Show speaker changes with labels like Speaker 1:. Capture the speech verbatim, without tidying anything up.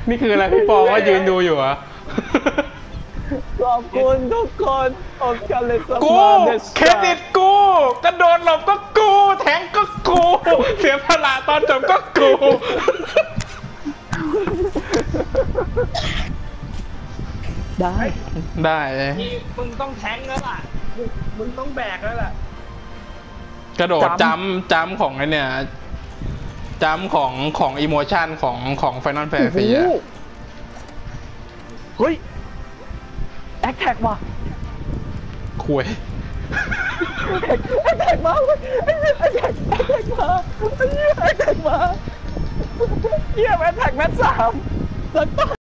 Speaker 1: นี่คืออะไรพี่ปอว่ายืนดูอยู่อะ
Speaker 2: ขอบคุณทุกคนอดกันเลยส
Speaker 1: กู
Speaker 2: มาเดส
Speaker 1: เครดิตกูกระโดดหลบก็กูแทงก็กูเสียพละตอนจบก็กู
Speaker 2: ได้
Speaker 1: ได้เลย
Speaker 3: นี่มึงต้องแทงแล้วล่ะมึงมึงต้องแบกแล้วล่ะ
Speaker 1: กระโดดจำจำของไอเนี่ยจำของของอีโมชันของของไฟนอลแฟนซีอะ
Speaker 2: เฮ้ยแอคแท็กว่ะ
Speaker 1: คุย
Speaker 2: แอคแท็กมาเว้ยไอ้เหี้ยแอคแท็กแอคแท็กมาไอ้เหี้ยแอคแท็กมาเหี้ยแอคแท็กแมทสามแล้วก็